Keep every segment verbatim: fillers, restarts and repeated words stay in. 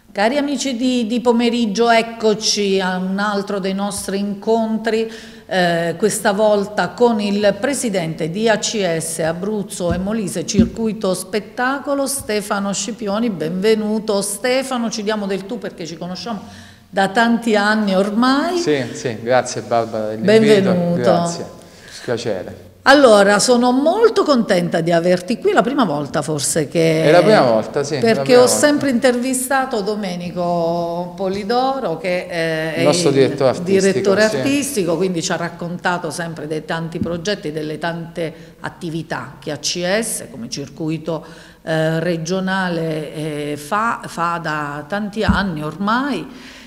Cari amici di, di pomeriggio, eccoci a un altro dei nostri incontri, eh, questa volta con il presidente di A C S Abruzzo e Molise Circuito Spettacolo, Stefano Scipioni. Benvenuto Stefano, ci diamo del tu perché ci conosciamo da tanti anni ormai. Sì, sì, grazie Barbara dell'invito. Benvenuto. Grazie, piacere. Allora, sono molto contenta di averti qui, la prima volta forse che... È la prima volta, sì. Perché ho volta. sempre intervistato Domenico Polidoro, che è il nostro direttore artistico, direttore artistico sì. Quindi ci ha raccontato sempre dei tanti progetti, delle tante attività che A C S come circuito eh, regionale eh, fa, fa da tanti anni ormai.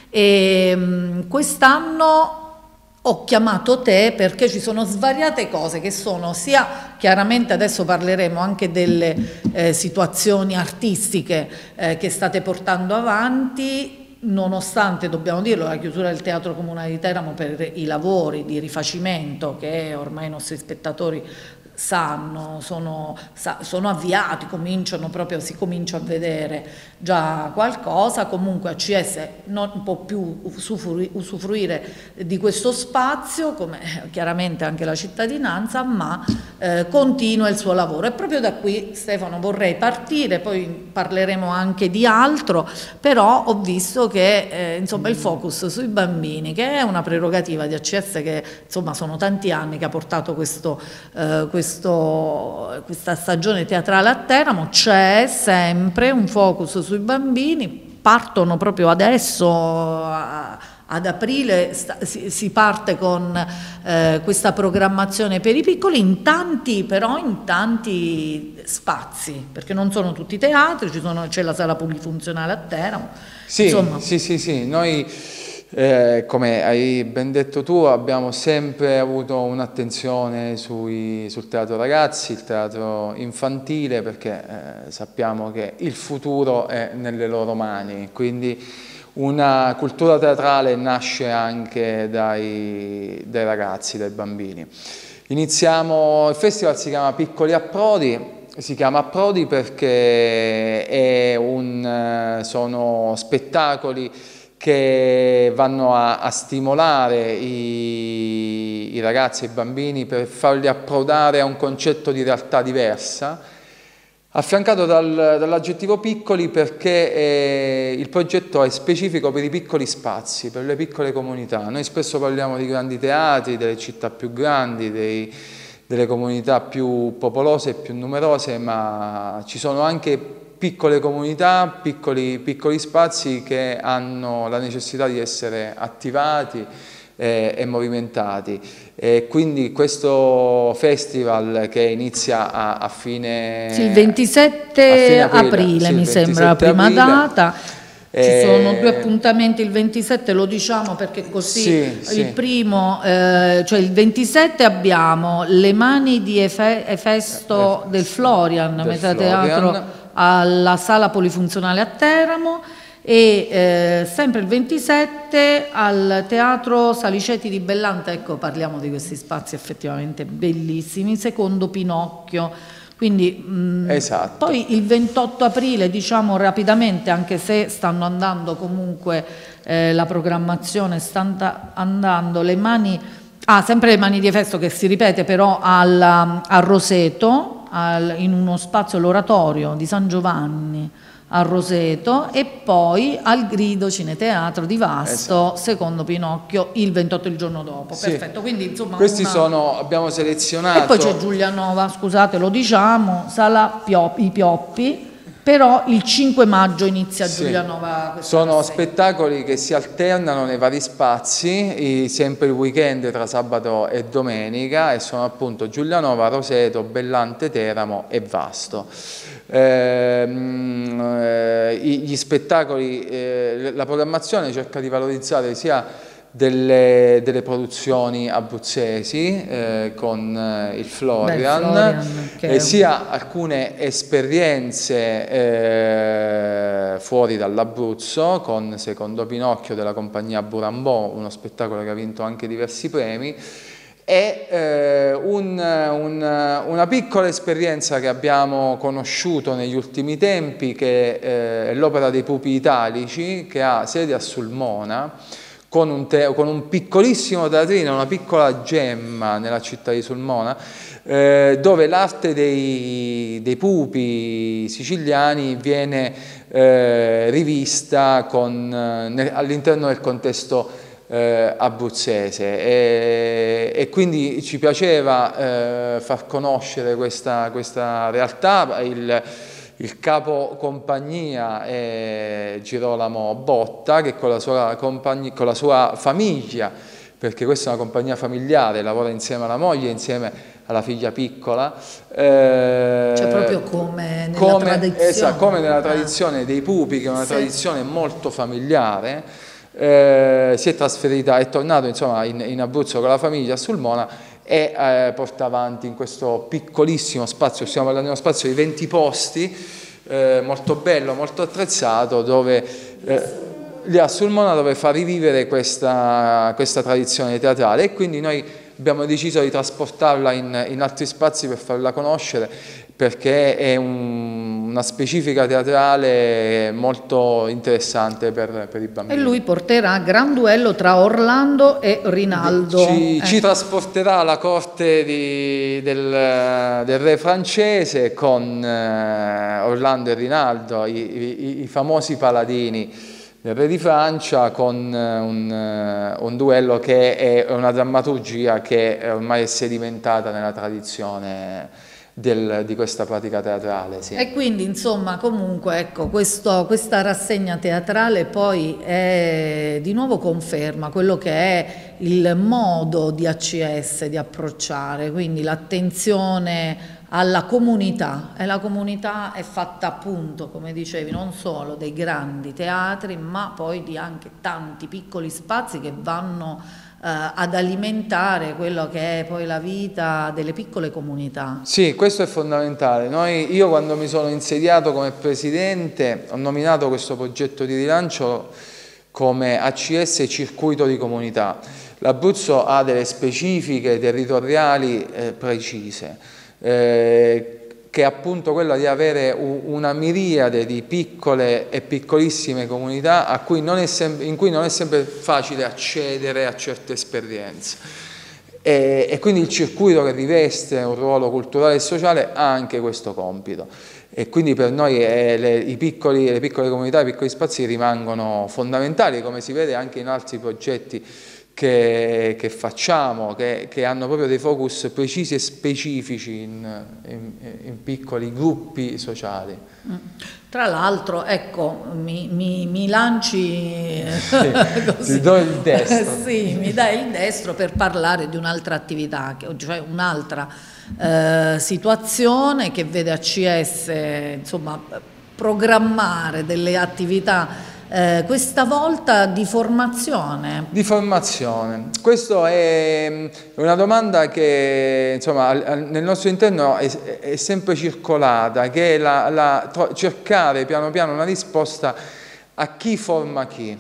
E quest'anno ho chiamato te perché ci sono svariate cose che sono sia, chiaramente adesso parleremo anche delle eh, situazioni artistiche eh, che state portando avanti, nonostante, dobbiamo dirlo, la chiusura del Teatro Comunale di Teramo per i lavori di rifacimento che ormai i nostri spettatori sanno, sono, sono avviati, cominciano proprio, si comincia a vedere già qualcosa. Comunque A C S non può più usufruire di questo spazio, come chiaramente anche la cittadinanza, ma eh, continua il suo lavoro. E proprio da qui, Stefano, vorrei partire, poi parleremo anche di altro, però ho visto che eh, insomma il focus sui bambini, che è una prerogativa di A C S che insomma sono tanti anni che ha portato questo, eh, questo Questo, questa stagione teatrale a Teramo, c'è sempre un focus sui bambini, partono proprio adesso, a, ad aprile sta, si, si parte con eh, questa programmazione per i piccoli, in tanti, però in tanti spazi, perché non sono tutti teatri, c'è la sala polifunzionale a Teramo. Sì, Insomma. sì, sì, sì, noi... Eh, come hai ben detto tu, abbiamo sempre avuto un'attenzione sul teatro ragazzi, il teatro infantile, perché eh, sappiamo che il futuro è nelle loro mani, quindi una cultura teatrale nasce anche dai, dai ragazzi, dai bambini. Iniziamo, il festival si chiama Piccoli Approdi. Si chiama Approdi perché è un, sono spettacoli che vanno a, a stimolare i, i ragazzi e i bambini per farli approdare a un concetto di realtà diversa, affiancato dal, dall'aggettivo piccoli perché eh, il progetto è specifico per i piccoli spazi, per le piccole comunità. Noi spesso parliamo di grandi teatri, delle città più grandi, dei, delle comunità più popolose e più numerose, ma ci sono anche piccole comunità, piccoli, piccoli spazi che hanno la necessità di essere attivati eh, e movimentati. E quindi questo festival che inizia a, a fine... Sì, il ventisette a fine aprile, aprile sì, mi sembra la prima aprile. data. Ci sono due appuntamenti, il ventisette lo diciamo perché così sì, il sì. primo, eh, cioè il ventisette abbiamo Le Mani di Efe, Efesto eh, del Florian, del Metateatro Florian. alla Sala Polifunzionale a Teramo e eh, sempre il ventisette al Teatro Saliceti di Bellante. Ecco, parliamo di questi spazi effettivamente bellissimi, secondo Pinocchio. Quindi mh, esatto. Poi il ventotto aprile, diciamo rapidamente, anche se stanno andando comunque eh, la programmazione, sta andando Le Mani, ah, sempre Le Mani di Efesto che si ripete però al, a Roseto, al, in uno spazio, l'oratorio di San Giovanni a Roseto, e poi al Grido Cineteatro di Vasto, esatto. secondo Pinocchio, il ventotto, il giorno dopo. Sì. Perfetto, quindi insomma questi una... sono, abbiamo selezionato. E poi c'è Giulianova, scusate, lo diciamo, Sala Pioppi, i Pioppi, però il cinque maggio inizia sì. Giulianova. Sono rassegna. Spettacoli che si alternano nei vari spazi, sempre il weekend tra sabato e domenica, e sono appunto Giulianova, Roseto, Bellante, Teramo e Vasto. Eh, gli spettacoli, eh, la programmazione cerca di valorizzare sia delle, delle produzioni abruzzesi eh, con eh, il Florian, Beh, Florian eh, sia alcune esperienze eh, fuori dall'Abruzzo con Secondo Pinocchio della compagnia Burambò, uno spettacolo che ha vinto anche diversi premi, è eh, un, un, una piccola esperienza che abbiamo conosciuto negli ultimi tempi, che eh, è l'Opera dei Pupi Italici, che ha sede a Sulmona, con un, te con un piccolissimo teatrino, una piccola gemma nella città di Sulmona, eh, dove l'arte dei, dei pupi siciliani viene eh, rivista eh, all'interno del contesto Eh, abruzzese, e, e quindi ci piaceva eh, far conoscere questa, questa realtà. Il, il capo compagnia è Girolamo Botta, che con la sua, compagnia, con la sua famiglia, perché questa è una compagnia familiare, lavora insieme alla moglie, insieme alla figlia piccola. Eh, cioè proprio come nella come, tradizione. Esatto, come nella tradizione dei pupi, che è una sì. tradizione molto familiare. Eh, si è trasferita, è tornato insomma in, in Abruzzo con la famiglia a Sulmona e eh, porta avanti in questo piccolissimo spazio, stiamo parlando di uno spazio di venti posti, eh, molto bello, molto attrezzato, dove eh, lì a Sulmona, dove fa rivivere questa, questa tradizione teatrale, e quindi noi abbiamo deciso di trasportarla in, in altri spazi per farla conoscere, perché è un, una specifica teatrale molto interessante per, per i bambini. E lui porterà Gran Duello tra Orlando e Rinaldo. Ci, eh. ci trasporterà alla corte di, del, del re francese con eh, Orlando e Rinaldo, i, i, i famosi paladini del re di Francia, con un, un duello che è una drammaturgia che ormai è sedimentata nella tradizione Del, di questa pratica teatrale. Sì. E quindi insomma comunque ecco questo, questa rassegna teatrale poi è, di nuovo conferma quello che è il modo di A C S di approcciare, quindi l'attenzione alla comunità, e la comunità è fatta appunto, come dicevi, non solo dei grandi teatri, ma poi di anche tanti piccoli spazi che vanno ad alimentare quello che è poi la vita delle piccole comunità. Sì, questo è fondamentale. Noi, io quando mi sono insediato come presidente ho nominato questo progetto di rilancio come A C S Circuito di Comunità. L'Abruzzo ha delle specifiche territoriali eh, precise, eh, che è appunto quella di avere una miriade di piccole e piccolissime comunità a cui non è sempre, in cui non è sempre facile accedere a certe esperienze. E, e quindi il circuito, che riveste un ruolo culturale e sociale, ha anche questo compito. E quindi per noi è, le, i piccoli, le piccole comunità, i piccoli spazi rimangono fondamentali, come si vede anche in altri progetti Che, che facciamo, che, che hanno proprio dei focus precisi e specifici in, in, in piccoli gruppi sociali. Tra l'altro, ecco, mi, mi, mi lanci, sì, ti do il destro. Sì, mi dai il destro per parlare di un'altra attività, cioè un'altra eh, situazione che vede A C S insomma programmare delle attività. Eh, questa volta di formazione. Di formazione. Questa è una domanda che insomma, nel nostro interno è, è sempre circolata, che è la, la, cercare piano piano una risposta a chi forma chi.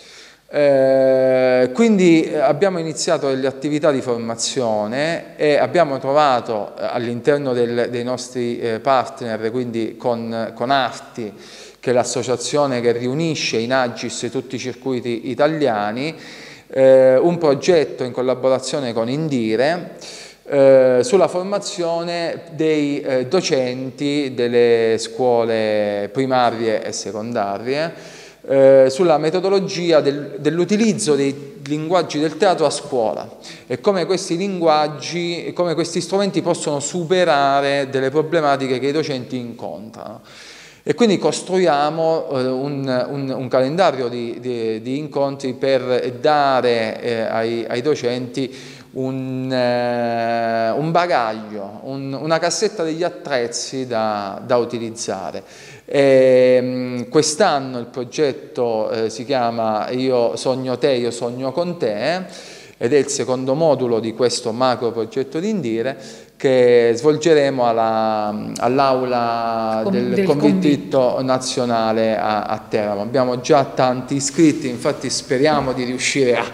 Eh, quindi abbiamo iniziato delle attività di formazione e abbiamo trovato all'interno dei nostri eh, partner, quindi con, con Arti, che è l'associazione che riunisce in Agis tutti i circuiti italiani, eh, un progetto in collaborazione con Indire eh, sulla formazione dei eh, docenti delle scuole primarie e secondarie, eh, sulla metodologia del, dell'utilizzo dei linguaggi del teatro a scuola e come questi linguaggi, come questi strumenti possono superare delle problematiche che i docenti incontrano. E quindi costruiamo eh, un, un, un calendario di, di, di incontri per dare eh, ai, ai docenti un, eh, un bagaglio, un, una cassetta degli attrezzi da, da utilizzare. Quest'anno il progetto eh, si chiama Io sogno te, io sogno con te, ed è il secondo modulo di questo macro progetto di Indire, che svolgeremo all'aula all del, del Convitto nazionale a, a Teramo. Abbiamo già tanti iscritti, infatti speriamo di riuscire a,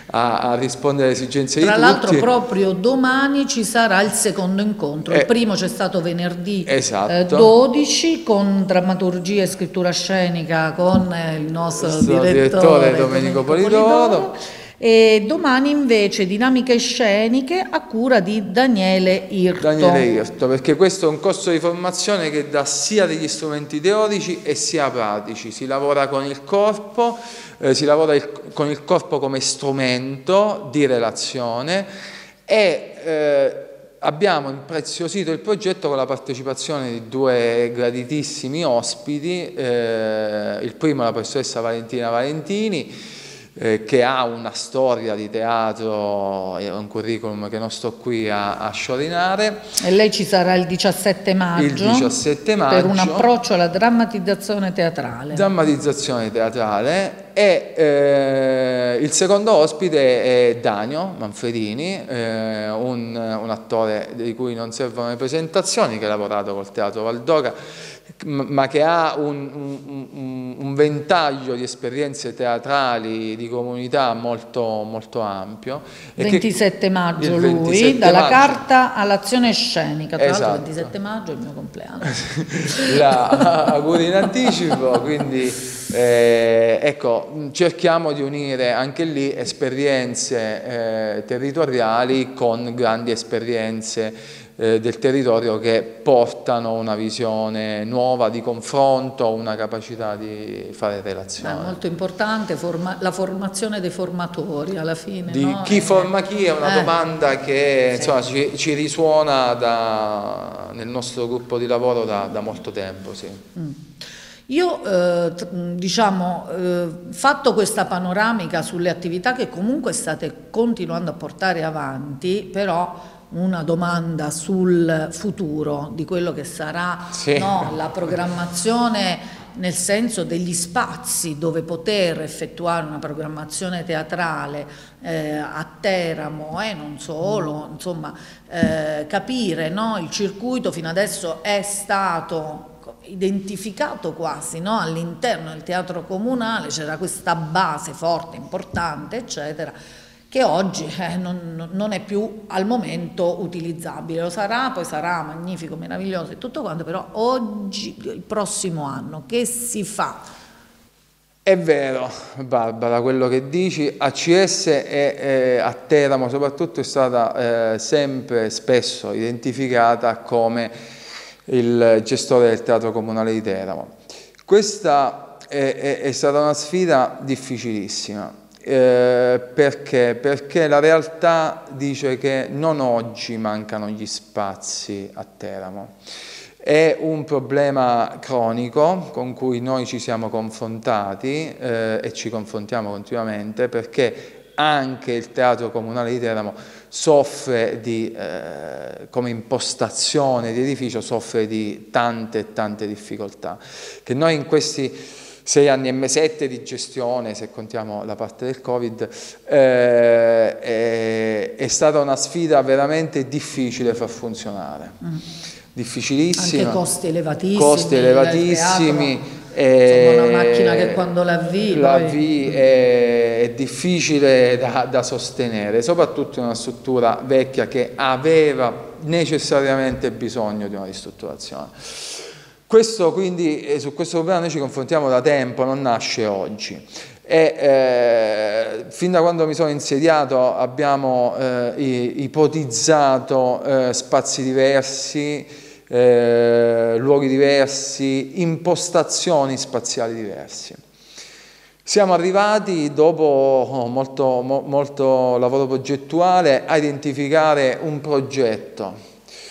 a, a rispondere alle esigenze di tutti. Tra l'altro proprio domani ci sarà il secondo incontro, eh, il primo c'è stato venerdì esatto. eh, dodici con drammaturgia e scrittura scenica con eh, il nostro direttore, direttore Domenico Polidoro. E domani invece dinamiche sceniche a cura di Daniele Irto. Daniele Irto, perché questo è un corso di formazione che dà sia degli strumenti teorici e sia pratici, si lavora con il corpo, eh, si lavora il, con il corpo come strumento di relazione e eh, abbiamo impreziosito il progetto con la partecipazione di due graditissimi ospiti, eh, il primo è la professoressa Valentina Valentini, Eh, che ha una storia di teatro e un curriculum che non sto qui a, a sciorinare. E lei ci sarà il diciassette maggio, il diciassette maggio per un approccio alla drammatizzazione teatrale. Drammatizzazione teatrale e eh, il secondo ospite è Danio Manfredini, eh, un, un attore di cui non servono le presentazioni, che ha lavorato col Teatro Valdora, ma che ha un, un, un ventaglio di esperienze teatrali di comunità molto, molto ampio. ventisette maggio lui, ventisette dalla maggio. Carta all'azione scenica, tra esatto. l'altro ventisette maggio è il mio compleanno. La auguri in anticipo, quindi eh, ecco, cerchiamo di unire anche lì esperienze eh, territoriali con grandi esperienze del territorio che portano una visione nuova di confronto, una capacità di fare relazioni. È molto importante forma la formazione dei formatori alla fine. Di no? chi forma chi è una eh. domanda che sì. insomma, ci, ci risuona da, nel nostro gruppo di lavoro da, da molto tempo. Sì. Mm. Io, eh, diciamo, eh, fatto questa panoramica sulle attività che comunque state continuando a portare avanti, però una domanda sul futuro di quello che sarà sì. no, la programmazione, nel senso degli spazi dove poter effettuare una programmazione teatrale eh, a Teramo e eh, non solo, insomma eh, capire no, il circuito fino adesso è stato identificato quasi no, all'interno del teatro comunale, c'era questa base forte, importante, eccetera, che oggi eh, non, non è più al momento utilizzabile. Lo sarà, poi sarà magnifico, meraviglioso e tutto quanto, però oggi, il prossimo anno, che si fa? È vero, Barbara, quello che dici. A C S e eh, a Teramo soprattutto è stata eh, sempre, spesso identificata come il gestore del Teatro Comunale di Teramo. Questa è, è, è stata una sfida difficilissima. Eh, perché? Perché la realtà dice che non oggi mancano gli spazi a Teramo. È un problema cronico con cui noi ci siamo confrontati eh, e ci confrontiamo continuamente, perché anche il Teatro Comunale di Teramo soffre di, eh, come impostazione di edificio, soffre di tante e tante difficoltà, che noi in questi sei anni e mesetto di gestione, se contiamo la parte del Covid, eh, è, è stata una sfida veramente difficile far funzionare. Mm. Difficilissima. Anche costi elevatissimi. Costi elevatissimi. Eh, insomma, una macchina che quando la avvii... La avvii è, è difficile da, da sostenere, soprattutto in una struttura vecchia che aveva necessariamente bisogno di una ristrutturazione. Questo quindi, eh, su questo problema noi ci confrontiamo da tempo, non nasce oggi. E, eh, fin da quando mi sono insediato abbiamo eh, ipotizzato eh, spazi diversi, eh, luoghi diversi, impostazioni spaziali diversi. Siamo arrivati, dopo molto, mo, molto lavoro progettuale, a identificare un progetto.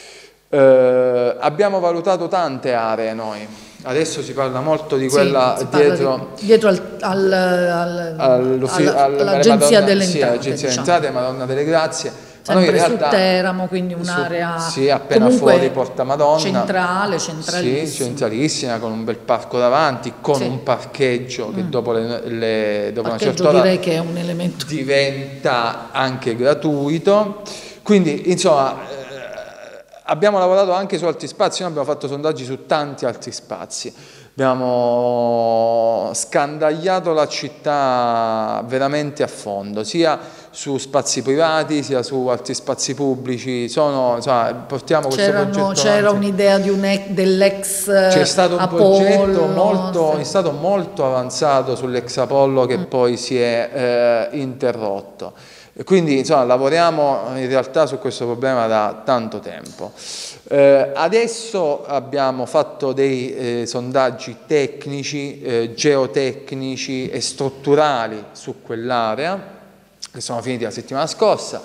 Eh, abbiamo valutato tante aree noi, adesso si parla molto di quella sì, dietro, di, dietro al, al, al, all'Agenzia delle sì, Entrate, diciamo. Entrate, Madonna delle Grazie, sempre ma noi su Teramo, quindi un'area sì, appena fuori Porta Madonna, centrale, centralissima. Sì, centralissima, con un bel parco davanti, con sì. un parcheggio che mm. dopo, le, le, dopo una certa ora direi che è un elemento diventa anche gratuito, quindi insomma abbiamo lavorato anche su altri spazi, noi abbiamo fatto sondaggi su tanti altri spazi. Abbiamo scandagliato la città veramente a fondo, sia su spazi privati sia su altri spazi pubblici. Sono, insomma, portiamo questo progetto c'era un'idea di un dell'ex C'è stato un Apollo, progetto molto, sì. è stato molto avanzato sull'ex Apollo che mm. poi si è eh, interrotto. Quindi insomma, lavoriamo in realtà su questo problema da tanto tempo. Eh, adesso abbiamo fatto dei eh, sondaggi tecnici, eh, geotecnici e strutturali su quell'area, che sono finiti la settimana scorsa,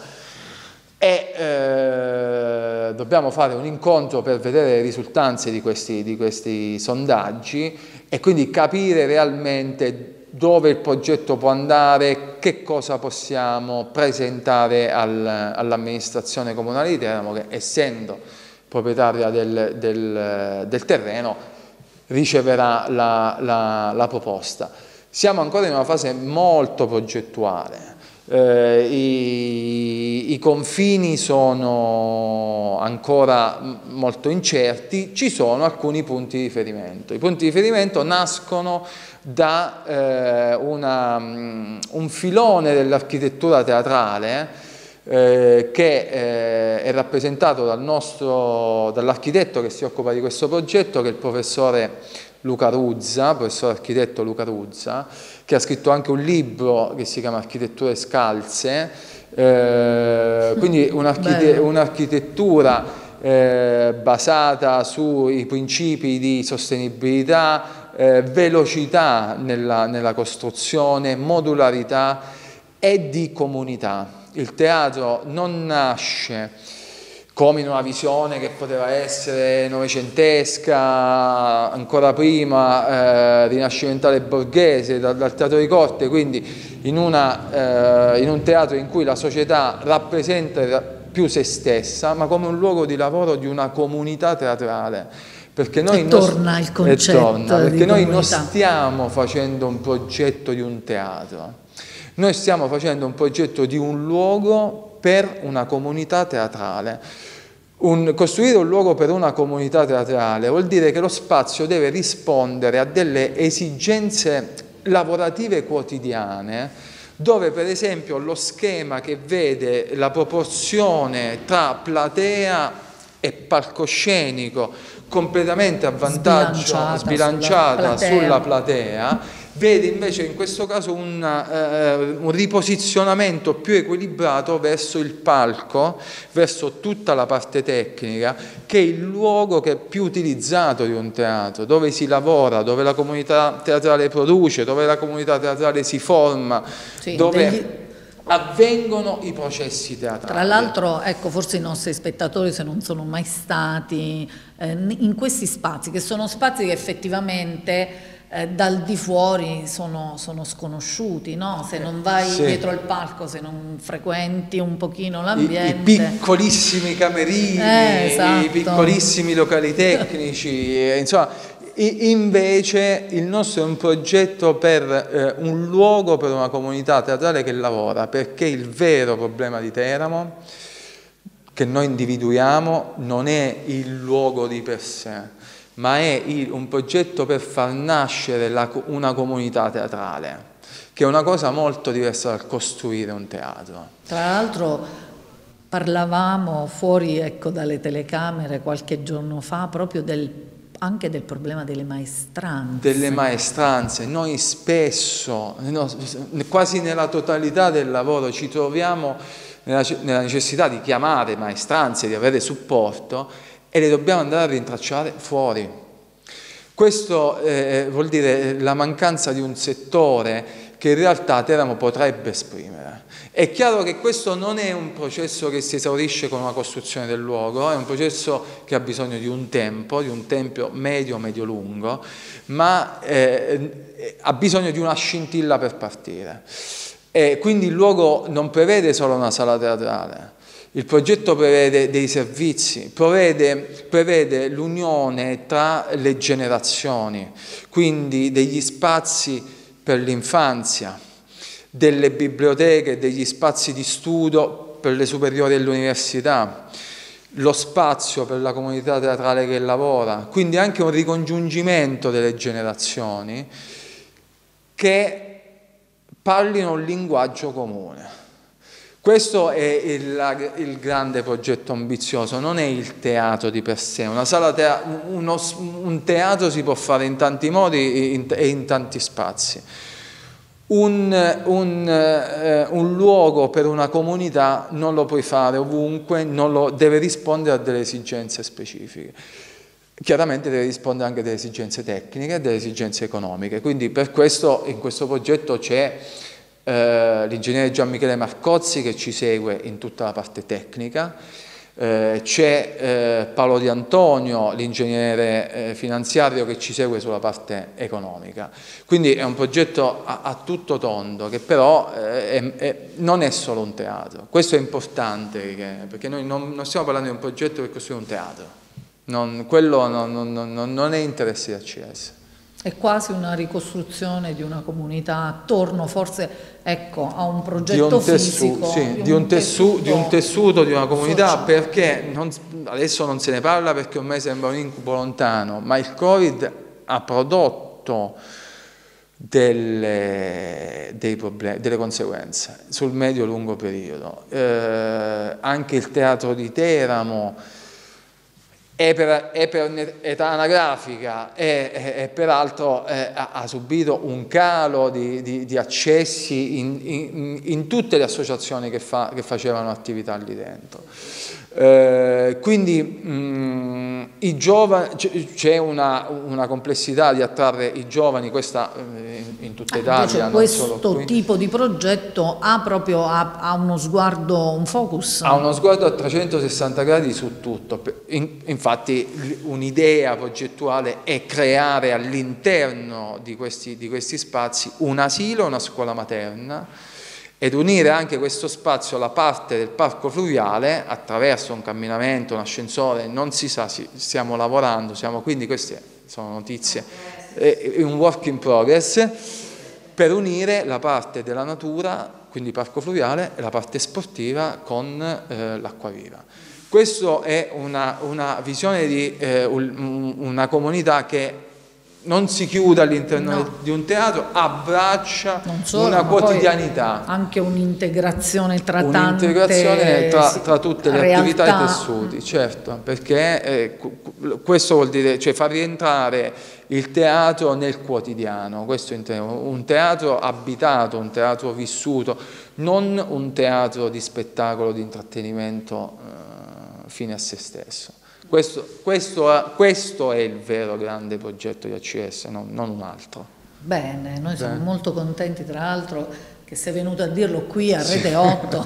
e eh, dobbiamo fare un incontro per vedere le risultanze di questi, di questi sondaggi e quindi capire realmente dove il progetto può andare, che cosa possiamo presentare al, all'amministrazione comunale di Teramo, che essendo proprietaria del, del, del terreno riceverà la, la, la proposta. Siamo ancora in una fase molto progettuale. Eh, i, i confini sono ancora molto incerti, ci sono alcuni punti di riferimento. I punti di riferimento nascono da eh, una, un filone dell'architettura teatrale eh, che eh, è rappresentato dal nostro, dall'architetto che si occupa di questo progetto, che è il professore Luca Ruzza, professore architetto Luca Ruzza, che ha scritto anche un libro che si chiama Architetture Scalze, eh, quindi un'architettura eh, basata sui principi di sostenibilità, eh, velocità nella, nella costruzione, modularità e di comunità. Il teatro non nasce come in una visione che poteva essere novecentesca, ancora prima, eh, rinascimentale borghese, dal, dal teatro di corte, quindi in, una, eh, in un teatro in cui la società rappresenta più se stessa, ma come un luogo di lavoro di una comunità teatrale. Perché noi, e torna il concetto torna, perché noi non comunità. stiamo facendo un progetto di un teatro, noi stiamo facendo un progetto di un luogo per una comunità teatrale. Un, costruire un luogo per una comunità teatrale vuol dire che lo spazio deve rispondere a delle esigenze lavorative quotidiane, dove per esempio lo schema che vede la proporzione tra platea e palcoscenico completamente a vantaggio, sbilanciata, sbilanciata sulla platea, sulla platea vede invece in questo caso un, eh, un riposizionamento più equilibrato verso il palco, verso tutta la parte tecnica, che è il luogo che è più utilizzato di un teatro, dove si lavora, dove la comunità teatrale produce, dove la comunità teatrale si forma, sì, dove degli... avvengono i processi teatrali. Tra l'altro, ecco, forse i nostri spettatori, se non sono mai stati eh, in questi spazi, che sono spazi che effettivamente Eh, dal di fuori sono, sono sconosciuti, no? Se non vai sì. dietro al palco, se non frequenti un pochino l'ambiente. I, I piccolissimi camerini, eh, esatto. I piccolissimi locali tecnici, eh, insomma, i, invece il nostro è un progetto per eh, un luogo per una comunità teatrale che lavora, perché il vero problema di Teramo che noi individuiamo non è il luogo di per sé, ma è un progetto per far nascere la, una comunità teatrale, che è una cosa molto diversa dal costruire un teatro. Tra l'altro parlavamo fuori, ecco, dalle telecamere qualche giorno fa proprio del, anche del problema delle maestranze. Delle maestranze. Noi spesso, no, quasi nella totalità del lavoro, ci troviamo nella, nella necessità di chiamare maestranze, di avere supporto, e le dobbiamo andare a rintracciare fuori. Questo eh, vuol dire la mancanza di un settore che in realtà Teramo potrebbe esprimere. È chiaro che questo non è un processo che si esaurisce con una costruzione del luogo, è un processo che ha bisogno di un tempo, di un tempo medio-medio-lungo, ma eh, ha bisogno di una scintilla per partire. E quindi il luogo non prevede solo una sala teatrale. Il progetto prevede dei servizi, prevede, prevede l'unione tra le generazioni, quindi degli spazi per l'infanzia, delle biblioteche, degli spazi di studio per le superiori e l'università, lo spazio per la comunità teatrale che lavora, quindi anche un ricongiungimento delle generazioni che parlino un linguaggio comune. Questo è il, il grande progetto ambizioso, non è il teatro di per sé. Una sala tea- uno, un teatro si può fare in tanti modi in, e in tanti spazi. Un, un, eh, un luogo per una comunità non lo puoi fare ovunque, non lo, deve rispondere a delle esigenze specifiche. Chiaramente deve rispondere anche a delle esigenze tecniche e delle esigenze economiche. Quindi per questo in questo progetto c'è Uh, l'ingegnere Gian Michele Marcozzi che ci segue in tutta la parte tecnica, uh, c'è uh, Paolo Di Antonio, l'ingegnere uh, finanziario che ci segue sulla parte economica. Quindi è un progetto a, a tutto tondo che però uh, è, è, non è solo un teatro. Questo è importante che, perché noi non, non stiamo parlando di un progetto per costruire un teatro, non, quello non, non, non, non è interesse di A C S. È quasi una ricostruzione di una comunità attorno, forse, ecco, a un progetto di un fisico. Sì, di, un di, un tessuto, di un tessuto di una comunità, sociale. Perché non, adesso non se ne parla perché ormai sembra un incubo lontano, ma il Covid ha prodotto delle, dei problemi, delle conseguenze sul medio-lungo periodo. Eh, anche il teatro di Teramo è per, è per età anagrafica e, e, e peraltro eh, ha, ha subito un calo di, di, di accessi in, in, in tutte le associazioni che, fa, che facevano attività lì dentro. Eh, quindi mh, i giovani, c'è una, una complessità di attrarre i giovani, questa in, in tutta Italia. Ah, questo tipo di progetto ha proprio ha, ha uno sguardo, un focus? Ha uno sguardo a trecentosessanta gradi su tutto. In, infatti un'idea progettuale è creare all'interno di questi, di questi spazi un asilo e una scuola materna, ed unire anche questo spazio alla parte del parco fluviale attraverso un camminamento, un ascensore, non si sa, stiamo lavorando, siamo, quindi queste sono notizie, è un work in progress, per unire la parte della natura, quindi parco fluviale, e la parte sportiva con eh, l'acquaviva. Questa è una, una visione di eh, un, una comunità che non si chiude all'interno no. di un teatro, abbraccia solo, una quotidianità. Anche un'integrazione tra tante Un'integrazione tra, tra tutte le realtà. Attività e i tessuti, certo, perché eh, questo vuol dire, cioè, far rientrare il teatro nel quotidiano, questo è un teatro abitato, un teatro vissuto, non un teatro di spettacolo, di intrattenimento eh, fine a se stesso. Questo, questo, questo è il vero grande progetto di A C S, non, non un altro. Bene, noi siamo Bene. molto contenti tra l'altro che sei venuto a dirlo qui a Rete sì. otto,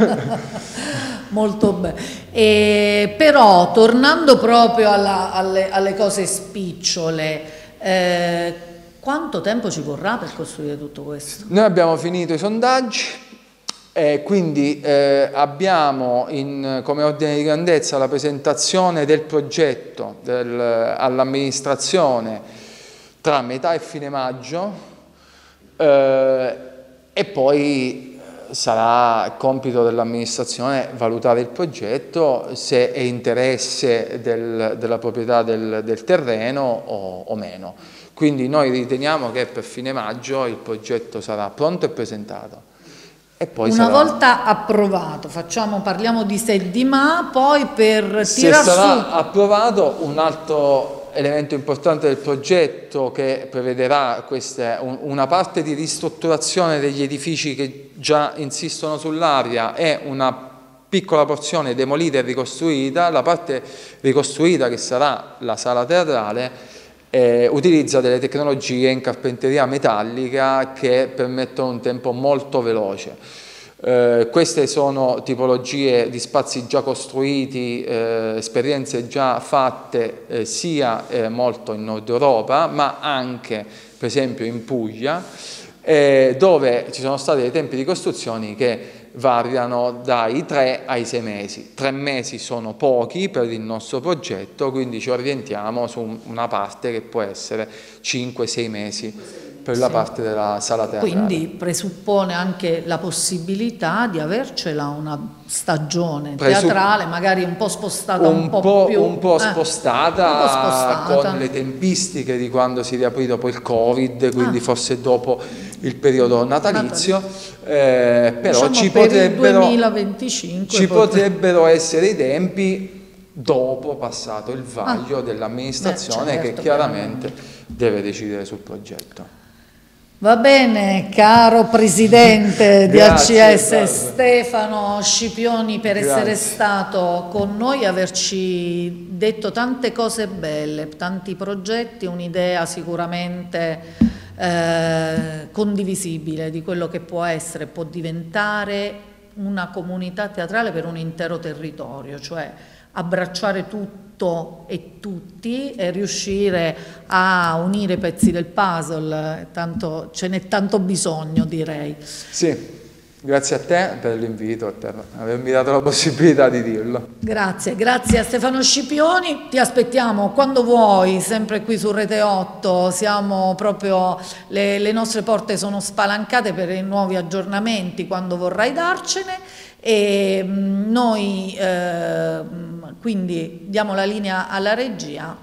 molto bene. E, però tornando proprio alla, alle, alle cose spicciole, eh, quanto tempo ci vorrà per costruire tutto questo? Noi abbiamo finito i sondaggi. Eh, quindi eh, abbiamo in, come ordine di grandezza la presentazione del progetto del, all'amministrazione tra metà e fine maggio eh, e poi sarà compito dell'amministrazione valutare il progetto, se è interesse del, della proprietà del, del terreno o, o meno. Quindi noi riteniamo che per fine maggio il progetto sarà pronto e presentato. E poi Una sarà... volta approvato, facciamo, parliamo di se di ma, poi per se tirar sarà su... approvato, un altro elemento importante del progetto che prevederà questa, un, una parte di ristrutturazione degli edifici che già insistono sull'area e una piccola porzione demolita e ricostruita. La parte ricostruita, che sarà la sala teatrale, Eh, utilizza delle tecnologie in carpenteria metallica che permettono un tempo molto veloce. Eh, queste sono tipologie di spazi già costruiti, eh, esperienze già fatte eh, sia eh, molto in Nord Europa, ma anche per esempio in Puglia, eh, dove ci sono stati dei tempi di costruzioni che variano dai tre ai sei mesi. Tre mesi sono pochi per il nostro progetto, quindi ci orientiamo su una parte che può essere cinque sei mesi per la sì. parte della sala teatrale. Quindi presuppone anche la possibilità di avercela una stagione Presupp teatrale, magari un po' spostata, un, un po', po' più... Un po' spostata, eh, un po' spostata con le tempistiche di quando si riaprì dopo il Covid, quindi ah. forse dopo il periodo natalizio, eh, però diciamo ci, per potrebbero, il duemilaventicinque ci potrebbero essere i tempi dopo passato il vaglio ah. dell'amministrazione certo, che chiaramente deve decidere sul progetto. Va bene, caro Presidente di A C S Stefano Scipioni, per Grazie. essere stato con noi e averci detto tante cose belle, tanti progetti, un'idea sicuramente eh, condivisibile di quello che può essere, può diventare una comunità teatrale per un intero territorio, cioè abbracciare tutto e tutti e riuscire a unire i pezzi del puzzle, tanto, ce n'è tanto bisogno, direi. Sì, grazie a te per l'invito, per avermi dato la possibilità di dirlo. Grazie, grazie a Stefano Scipioni, ti aspettiamo quando vuoi, sempre qui su Rete otto, siamo proprio, le, le nostre porte sono spalancate per i nuovi aggiornamenti quando vorrai darcene. E noi eh, quindi diamo la linea alla regia